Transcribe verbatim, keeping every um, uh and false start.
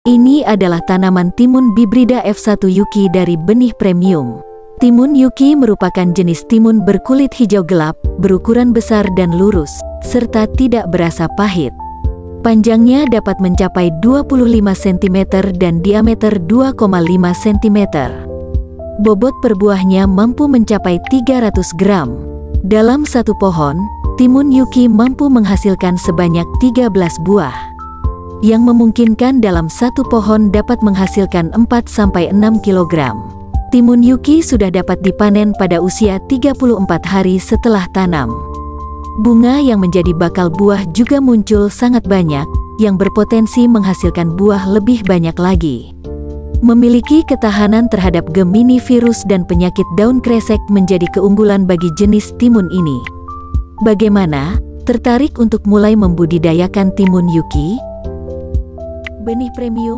Ini adalah tanaman timun Bibrida F satu Yuki dari benih premium. Timun Yuki merupakan jenis timun berkulit hijau gelap, berukuran besar dan lurus, serta tidak berasa pahit. Panjangnya dapat mencapai dua puluh lima sentimeter dan diameter dua koma lima sentimeter. Bobot per buahnya mampu mencapai tiga ratus gram. Dalam satu pohon, timun Yuki mampu menghasilkan sebanyak tiga belas buah, yang memungkinkan dalam satu pohon dapat menghasilkan empat sampai enam kilogram. Timun Yuki sudah dapat dipanen pada usia tiga puluh empat hari setelah tanam. Bunga yang menjadi bakal buah juga muncul sangat banyak, yang berpotensi menghasilkan buah lebih banyak lagi. Memiliki ketahanan terhadap Gemini virus dan penyakit daun kresek menjadi keunggulan bagi jenis timun ini. Bagaimana? Tertarik untuk mulai membudidayakan timun Yuki? Benih premium